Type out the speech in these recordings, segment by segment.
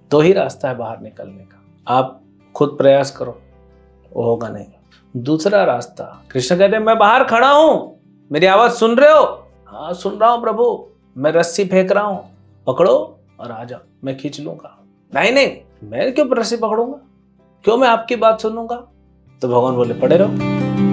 दो ही रास्ता है बाहर निकलने का, आप खुद प्रयास करो, वो होगा नहीं। दूसरा रास्ता, कृष्ण कहते हैं मैं बाहर खड़ा हूं, मेरी आवाज सुन रहे हो? हाँ सुन रहा हूं प्रभु, मैं रस्सी फेंक रहा हूं, पकड़ो और आ जाओ, मैं खींच लूंगा। नहीं नहीं, मैं क्यों रस्सी पकड़ूंगा, क्यों मैं आपकी बात सुनूंगा? तो भगवान बोले पड़े रहो।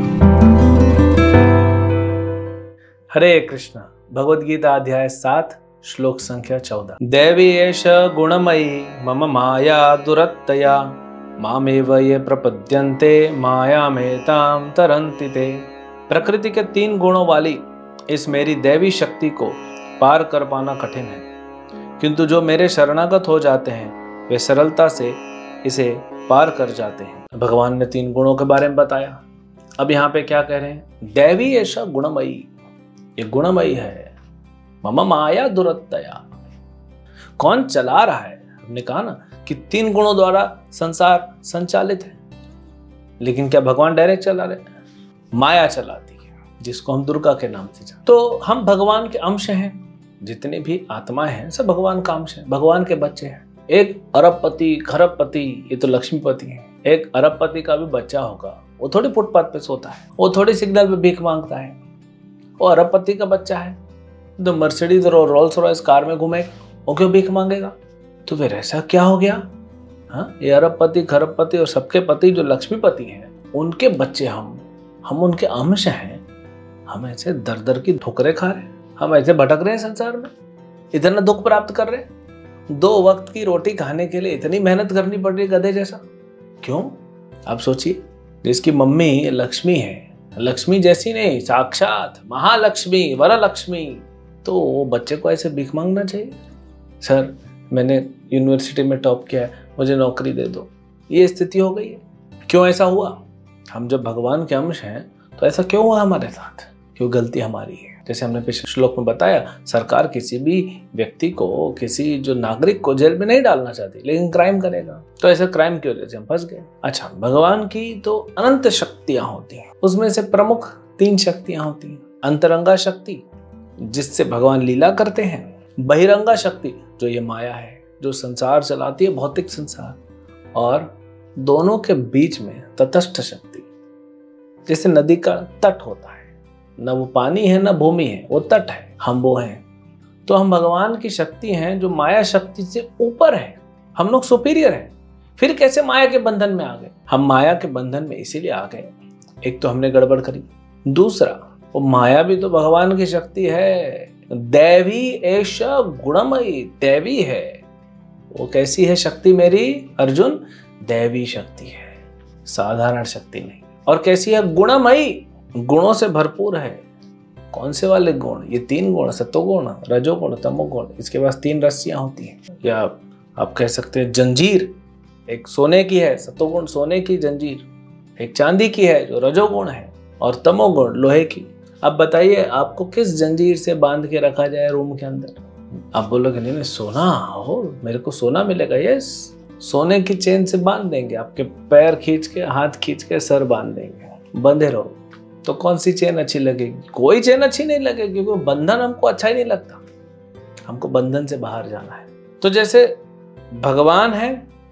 हरे कृष्ण। भगवद गीता अध्याय 7 श्लोक संख्या 14। देवी एष गुणमयी मम माया दुरत्तया मामेव ये प्रपद्यन्ते मायामेतां तरन्ति ते। प्रकृति के 3 गुणों वाली इस मेरी दैवी शक्ति को पार कर पाना कठिन है, किंतु जो मेरे शरणागत हो जाते हैं वे सरलता से इसे पार कर जाते हैं। भगवान ने 3 गुणों के बारे में बताया। अब यहाँ पे क्या कह रहे हैं? दैवी ऐसा गुणमयी, ये गुणमयी है। मम माया दुरत्तया, कौन चला रहा है? हमने कहा ना कि 3 गुणों द्वारा संसार संचालित है, लेकिन क्या भगवान डायरेक्ट चला रहे? माया चलाती है, जिसको हम दुर्गा के नाम से जानते। तो हम भगवान के अंश हैं, जितने भी आत्माएं हैं सब भगवान का अंश है, भगवान के बच्चे हैं। एक अरबपति खरबपति, ये तो लक्ष्मीपति है। एक अरबपति का भी बच्चा होगा, वो थोड़ी फुटपाथ पे सोता है, वो थोड़ी सिग्नल पे भीख मांगता है। वो अरबपति का बच्चा है तो मर्सिडीज और रोल्स रॉयस कार में घूमेगा, वो क्यों भीख मांगेगा? तो फिर ऐसा क्या हो गया? हाँ, ये अरबपति खरबपति और सबके पति जो लक्ष्मीपति हैं, उनके बच्चे हम उनके अंश हैं। हम ऐसे दर दर की ठोकरें खा रहे हैं, हम ऐसे भटक रहे हैं संसार में, इतना दुख प्राप्त कर रहे हैं। 2 वक्त की रोटी खाने के लिए इतनी मेहनत करनी पड़ रही है गधे जैसा, क्यों? आप सोचिए, जिसकी मम्मी लक्ष्मी है, लक्ष्मी जैसी नहीं, साक्षात महालक्ष्मी वरलक्ष्मी, तो वो बच्चे को ऐसे भीख मांगना चाहिए? सर मैंने यूनिवर्सिटी में टॉप किया है, मुझे नौकरी दे दो, ये स्थिति हो गई है। क्यों ऐसा हुआ? हम जब भगवान के अंश हैं तो ऐसा क्यों हुआ हमारे साथ? क्यों गलती हमारी है? जैसे हमने पिछले श्लोक में बताया, सरकार किसी भी व्यक्ति को, किसी जो नागरिक को जेल में नहीं डालना चाहती, लेकिन क्राइम करेगा। तो ऐसा क्राइम की वजह से हम फंस गए। अच्छा, भगवान की तो अनंत शक्तियां होती हैं, उसमें से प्रमुख 3 शक्तियां होती हैं। अंतरंगा शक्ति, जिससे भगवान लीला करते हैं। बहिरंगा शक्ति, जो ये माया है, जो संसार चलाती है, भौतिक संसार। और दोनों के बीच में तटस्थ शक्ति, जैसे नदी का तट होता है, न वो पानी है न भूमि है, वो तट है, हम वो हैं। तो हम भगवान की शक्ति हैं जो माया शक्ति से ऊपर है, हम लोग सुपीरियर हैं। फिर कैसे माया के बंधन में आ गए? हम माया के बंधन में इसीलिए आ गए, एक तो हमने गड़बड़ करी, दूसरा वो माया भी तो भगवान की शक्ति है। दैवी एष गुणमयी, दैवी है। वो कैसी है शक्ति मेरी अर्जुन? दैवी शक्ति है, साधारण शक्ति नहीं। और कैसी है? गुणमयी, गुणों से भरपूर है। कौन से वाले गुण? ये 3 गुण, सत्वगुण, रजोगुण, तमोगुण। इसके पास 3 रस्सियां होती हैं, या आप कह सकते हैं जंजीर। एक सोने की है सत्वगुण, सोने की जंजीर, एक चांदी की है जो रजोगुण है, और तमोगुण लोहे की। अब बताइए आपको किस जंजीर से बांध के रखा जाए रूम के अंदर? आप बोलोगे नहीं सोना हो, मेरे को सोना मिलेगा। यस, सोने की चेन से बांध देंगे, आपके पैर खींच के, हाथ खींच के, सर बांध देंगे, बंधे रहो। तो कौन सी चेन अच्छी लगेगी? कोई चेन अच्छी नहीं लगेगी, क्योंकि बंधन हमको अच्छा ही नहीं लगता। हमको बंधन से बाहर जाना है। तो जैसे भगवान है,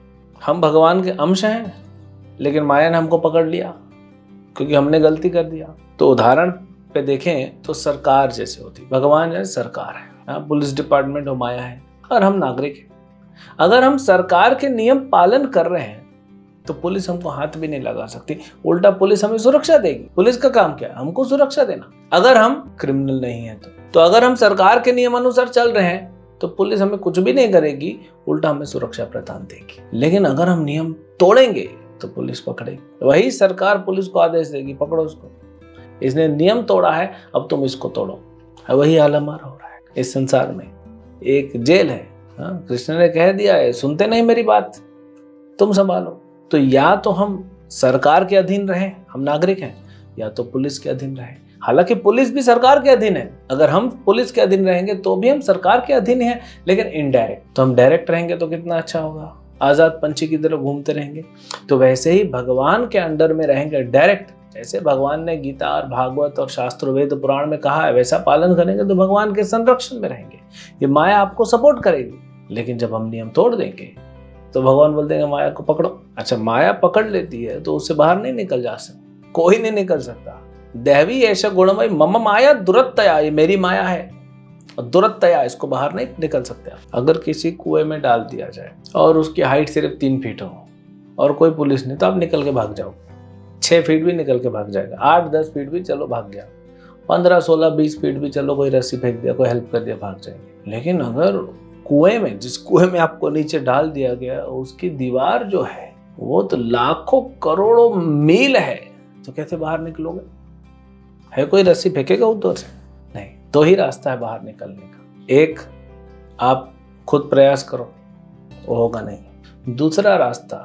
हम भगवान के अंश हैं, लेकिन माया ने हमको पकड़ लिया क्योंकि हमने गलती कर दिया। तो उदाहरण पे देखें तो सरकार जैसे होती, भगवान जैसे सरकार है, पुलिस डिपार्टमेंट हो, माया है, और हम नागरिक हैं। अगर हम सरकार के नियम पालन कर रहे हैं तो पुलिस हमको हाथ भी नहीं लगा सकती, उल्टा पुलिस हमें सुरक्षा देगी। पुलिस का काम क्या है? हमको सुरक्षा देना, अगर हम क्रिमिनल नहीं है तो अगर हम सरकार के नियम अनुसार चल रहे हैं तो पुलिस हमें कुछ भी नहीं करेगी, उल्टा हमें सुरक्षा प्रदान देगी। लेकिन अगर हम नियम तोड़ेंगे तो पुलिस पकड़ेगी। वही सरकार पुलिस को आदेश देगी, पकड़ो उसको, इसने नियम तोड़ा है, अब तुम इसको तोड़ो। वही हाल हमारा हो रहा है इस संसार में। एक जेल है, कृष्ण ने कह दिया है, सुनते नहीं मेरी बात, तुम संभालो। तो या तो हम सरकार के अधीन रहें, हम नागरिक हैं, या तो पुलिस के अधीन रहें। हालांकि पुलिस भी सरकार के अधीन है, अगर हम पुलिस के अधीन रहेंगे तो भी हम सरकार के अधीन हैं, लेकिन इनडायरेक्ट। तो हम डायरेक्ट रहेंगे तो कितना अच्छा होगा, आजाद पंछी की तरह घूमते रहेंगे। तो वैसे ही भगवान के अंडर में रहेंगे डायरेक्ट, जैसे भगवान ने गीता और भागवत और शास्त्र वेद पुराण में कहा है, वैसा पालन करेंगे तो भगवान के संरक्षण में रहेंगे। ये माया आपको सपोर्ट करेगी, लेकिन जब हम नियम तोड़ देंगे तो भगवान बोलते हैं माया को पकड़ो। अच्छा, माया पकड़ लेती है तो उससे बाहर नहीं निकल जा सकता, कोई नहीं निकल सकता। दैवी ऐसा गुणमय मम माया दुरत्तया, ये मेरी माया है और दुरत्तया, इसको बाहर नहीं निकल सकते। अगर किसी कुएं में डाल दिया जाए और उसकी हाइट सिर्फ 3 फीट हो और कोई पुलिस नहीं, तो आप निकल के भाग जाओ। 6 फीट भी निकल के भाग जाएगा, 8-10 फीट भी चलो भाग गया, 15-16-20 फीट भी चलो, कोई रस्सी फेंक दिया, कोई हेल्प कर दिया, भाग जाएंगे। लेकिन अगर कुएं में, जिस कुएं में आपको नीचे डाल दिया गया, उसकी दीवार जो है वो तो लाखों करोड़ों मील है, तो कैसे बाहर निकलोगे? है कोई रस्सी फेंकेगा उधर से? नहीं। तो ही रास्ता है बाहर निकलने का। एक, आप खुद प्रयास करो, वो होगा नहीं। दूसरा रास्ता,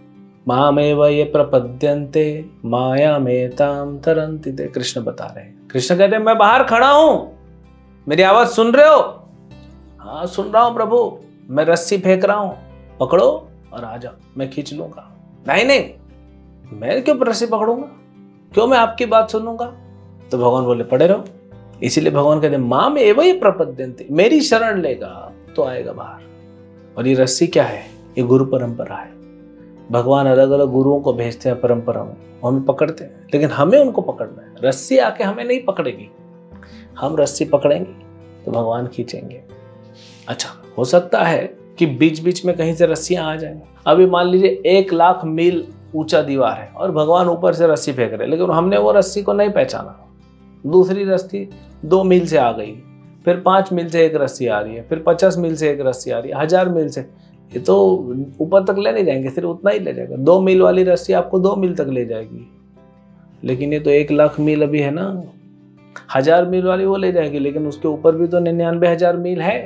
मामेव ये प्रपद्यन्ते मायामेतां तरन्ति ते, कृष्ण बता रहे हैं। कृष्ण कहते हैं मैं बाहर खड़ा हूं, मेरी आवाज सुन रहे हो? हाँ सुन रहा हूं प्रभु, मैं रस्सी फेंक रहा हूं, पकड़ो और आ जाओ, मैं खींच लूंगा। नहीं, मैं क्यों रस्सी पकड़ूंगा, क्यों मैं आपकी बात सुनूंगा? तो भगवान बोले पड़े रहो। इसीलिए भगवान कहते हैं माम एवं प्रपद्यन्ते, मेरी शरण लेगा तो आएगा बाहर। और ये रस्सी क्या है? ये गुरु परंपरा है। भगवान अलग अलग गुरुओं को भेजते हैं परंपरा में, हमें पकड़ते हैं, लेकिन हमें उनको पकड़ना है। रस्सी आके हमें नहीं पकड़ेगी, हम रस्सी पकड़ेंगे तो भगवान खींचेंगे। अच्छा, हो सकता है कि बीच बीच में कहीं से रस्सियां आ जाएं। अभी मान लीजिए 1 लाख मील ऊंचा दीवार है और भगवान ऊपर से रस्सी फेंक रहे, लेकिन हमने वो रस्सी को नहीं पहचाना। दूसरी रस्सी 2 मील से आ गई, फिर 5 मील से एक रस्सी आ रही है, फिर 50 मील से एक रस्सी आ रही है, 1000 मील से। ये तो ऊपर तक ले नहीं जाएंगे, सिर्फ उतना ही ले जाएगा। 2 मील वाली रस्सी आपको 2 मील तक ले जाएगी, लेकिन ये तो 1 लाख मील अभी है ना। 1000 मील वाली वो ले जाएगी, लेकिन उसके ऊपर भी तो 99,000 मील है।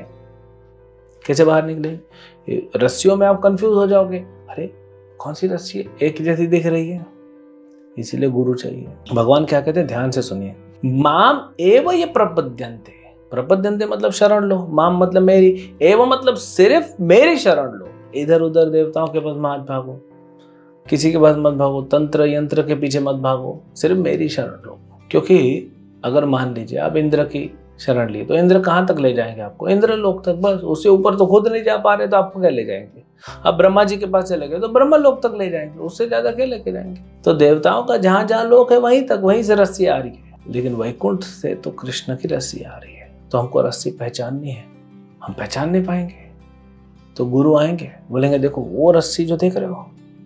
कैसे बाहर निकले? रस्सियों में आप कंफ्यूज हो जाओगे, अरे कौन सी रस्सी है, एक जैसी दिख रही है। इसीलिए गुरु चाहिए। भगवान क्या कहते हैं, ध्यान से सुनिए। माम एव ये प्रपद्यन्ते, प्रपद्यन्ते मतलब शरण लो, माम मतलब मेरी, एव मतलब सिर्फ मेरी शरण लो। इधर उधर देवताओं के पास मत भागो, किसी के पास मत भागो, तंत्र यंत्र के पीछे मत भागो, सिर्फ मेरी शरण लो। क्योंकि अगर मान लीजिए आप इंद्र की शरण लिए, तो इंद्र कहाँ तक ले जाएंगे आपको? इंद्र लोक तक, बस। उससे ऊपर तो खुद नहीं जा पा रहे, तो आपको क्या ले जाएंगे? अब ब्रह्मा जी के पास चले गए तो ब्रह्मा लोक तक ले जाएंगे, उससे ज्यादा क्या लेके जाएंगे? तो देवताओं का जहां जहां लोक है वहीं तक, वहीं से रस्सी आ रही है। लेकिन वैकुंठ से तो कृष्ण की रस्सी आ रही है, तो हमको रस्सी पहचाननी है। हम पहचान नहीं पाएंगे तो गुरु आएंगे, बोलेंगे देखो वो रस्सी जो देख रहे हो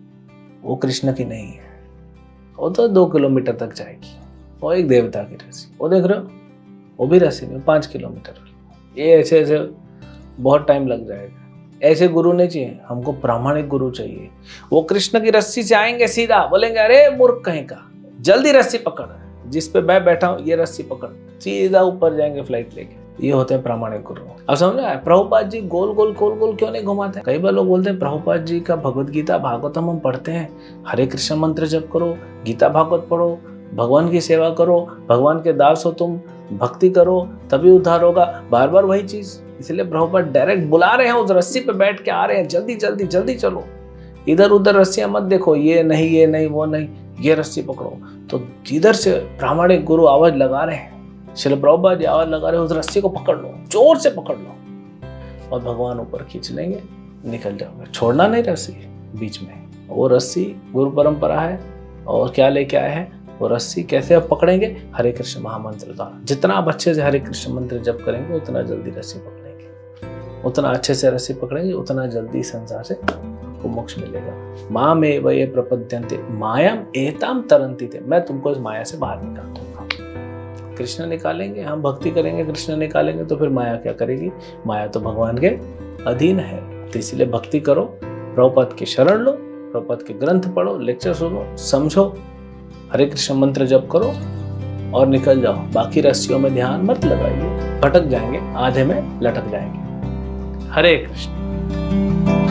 वो कृष्ण की नहीं है, वो तो 2 किलोमीटर तक जाएगी, वो एक देवता की रस्सी। वो देख रहे हो, वो भी रस्सी नहीं, 5 किलोमीटर। ये ऐसे ऐसे बहुत टाइम लग जाएगा। ऐसे गुरु नहीं चाहिए हमको, प्रामाणिक गुरु चाहिए। वो कृष्ण की रस्सी से आएंगे सीधा, बोलेंगे अरे मूर्ख कहीं का, जल्दी रस्सी पकड़, जिस पे मैं बैठा हूं ये रस्सी पकड़, सीधा ऊपर जाएंगे फ्लाइट लेके। ये होते हैं प्रामाणिक गुरु। अब समझ में आया? प्रभुपाद जी गोल गोल क्यों नहीं घुमाते? कई बार लोग बोलते हैं प्रभुपाद जी का भगवत गीता भागवतम हम पढ़ते हैं, हरे कृष्ण मंत्र जप करो, गीता भागवत पढ़ो, भगवान की सेवा करो, भगवान के दास हो तुम, भक्ति करो तभी उद्धार होगा। बार बार वही चीज। इसलिए प्रभुपाद डायरेक्ट बुला रहे हैं, उस रस्सी पे बैठ के आ रहे हैं, जल्दी जल्दी जल्दी चलो, इधर उधर रस्सियां मत देखो, ये नहीं वो नहीं, ये रस्सी पकड़ो। तो जिधर से प्रामाणिक गुरु आवाज लगा रहे हैं, श्रील प्रभुपाद जी आवाज लगा रहे हैं, उस रस्सी को पकड़ लो, जोर से पकड़ लो, और भगवान ऊपर खींच लेंगे, निकल जाओगे। छोड़ना नहीं रस्सी बीच में। वो रस्सी गुरु परंपरा है। और क्या लेके आए हैं वो रस्सी? कैसे आप पकड़ेंगे? हरे कृष्ण महामंत्र द्वारा। जितना आप अच्छे से हरे कृष्ण मंत्र जप करेंगे उतना जल्दी रस्सी पकड़ेंगे, उतना अच्छे से रस्सी पकड़ेंगे, उतना जल्दी संसार से को मोक्ष मिलेगा। माम एव ये प्रपद्यन्ते मायाम एताम तरन्ति ते, मैं तुमको इस माया से बाहर निकाल दूंगा। कृष्ण निकालेंगे, हम भक्ति करेंगे, कृष्ण निकालेंगे, तो फिर माया क्या करेगी? माया तो भगवान के अधीन है। तो इसीलिए भक्ति करो, प्रभुपाद की शरण लो, प्रभुपाद के ग्रंथ पढ़ो, लेक्चर सुनो, समझो, हरे कृष्ण मंत्र जप करो और निकल जाओ। बाकी रस्सियों में ध्यान मत लगाइए, भटक जाएंगे, आधे में लटक जाएंगे। हरे कृष्ण।